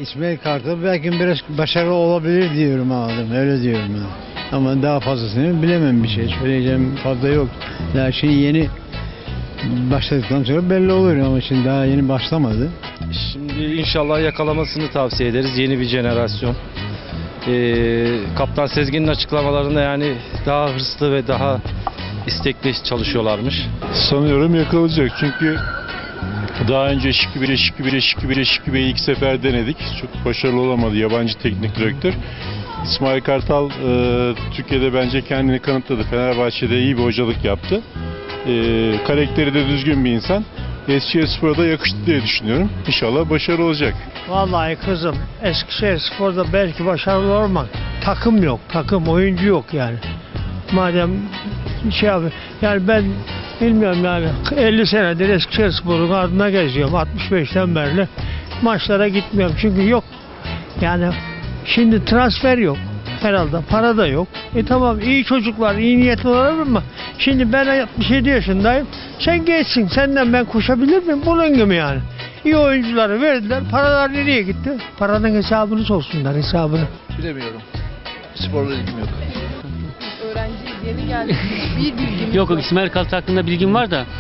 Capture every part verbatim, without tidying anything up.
İsmail Kartal belki biraz başarılı olabilir diyorum aldım. Öyle diyorum ben. Ama daha fazlasını bilemem, bir şey söyleyeceğim fazla yok. Daha şimdi yeni başladıktan sonra belli olur ama şimdi daha yeni başlamadı. Şimdi inşallah yakalamasını tavsiye ederiz. Yeni bir jenerasyon. Ee, Kaptan Sezgin'in açıklamalarında yani daha hırslı ve daha istekli çalışıyorlarmış. Sanıyorum yakalayacak çünkü daha önce Şiki bire Şiki bire Şiki bire Şiki bire'yi ilk sefer denedik. Çok başarılı olamadı yabancı teknik direktör. İsmail Kartal e, Türkiye'de bence kendini kanıtladı. Fenerbahçe'de iyi bir hocalık yaptı. E, karakteri de düzgün bir insan. Eskişehirspor'a da yakıştı diye düşünüyorum. İnşallah başarılı olacak. Vallahi kızım, Eskişehirspor'da belki başarılı olmak, takım yok, takım oyuncu yok yani. Madem şey abi, yani ben bilmiyorum yani elli senedir Eskişehirspor'un ardına geziyorum, altmış beşten beri maçlara gitmiyorum çünkü yok. Yani şimdi transfer yok herhalde, para da yok. E tamam, iyi çocuklar, iyi niyetli olabilir ama şimdi ben altmış yedi yaşındayım. Sen geçsin, senden ben koşabilir miyim? Bunun gibi yani. İyi oyuncuları verdiler, paralar nereye gitti? Paranın hesabını sorsunlar, hesabını. Bilemiyorum. Sporla ilgim yok. Öğrenci yeni geldi. Bir bilgimiz Yok yok, İsmail Kartal hakkında bilgim var da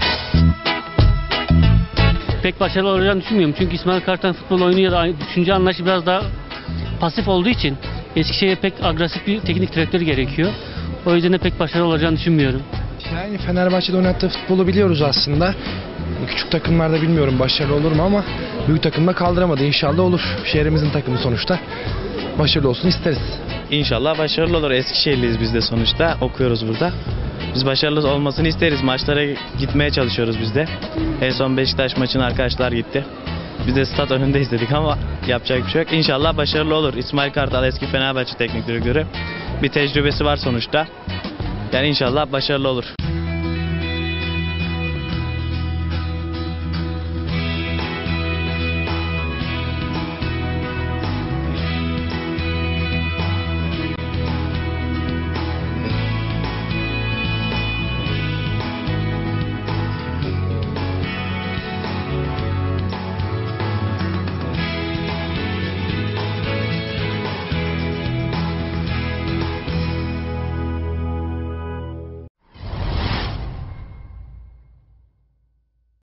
pek başarılı olacağını düşünmüyorum. Çünkü İsmail Kartal futbol oyunu ya da düşünce anlayışı biraz daha pasif olduğu için Eskişehir'e pek agresif bir teknik direktör gerekiyor. O yüzden de pek başarılı olacağını düşünmüyorum. Yani Fenerbahçe'de oynattığı futbolu biliyoruz aslında. Küçük takımlarda bilmiyorum başarılı olur mu ama büyük takımda kaldıramadı. İnşallah olur. Şehrimizin takımı sonuçta. Başarılı olsun isteriz. İnşallah başarılı olur. Eskişehirliyiz biz de sonuçta. Okuyoruz burada. Biz başarılı olmasını isteriz. Maçlara gitmeye çalışıyoruz biz de. En son Beşiktaş maçına arkadaşlar gitti. Biz de stat önünde izledik ama yapacak bir şey yok. İnşallah başarılı olur. İsmail Kartal eski Fenerbahçe teknik direktörü. Bir tecrübesi var sonuçta. Yani inşallah başarılı olur.